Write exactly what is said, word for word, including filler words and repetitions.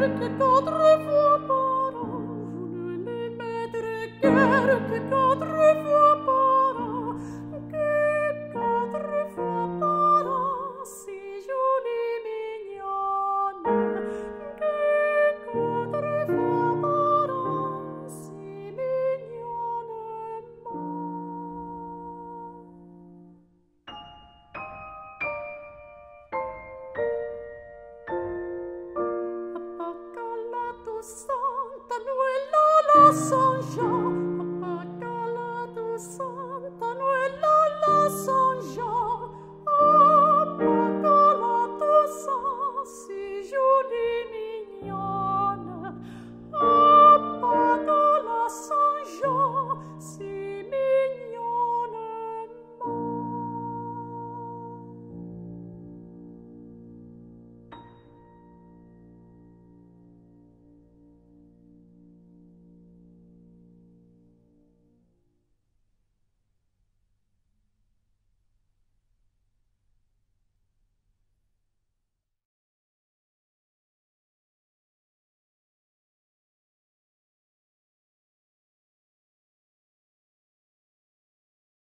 que quatre fois par an, je ne les mettrai guère que quatre fois par an, que quatre fois par an, si jolie mignonne, que quatre fois par an, si mignonnement. Santa Noella la San Jean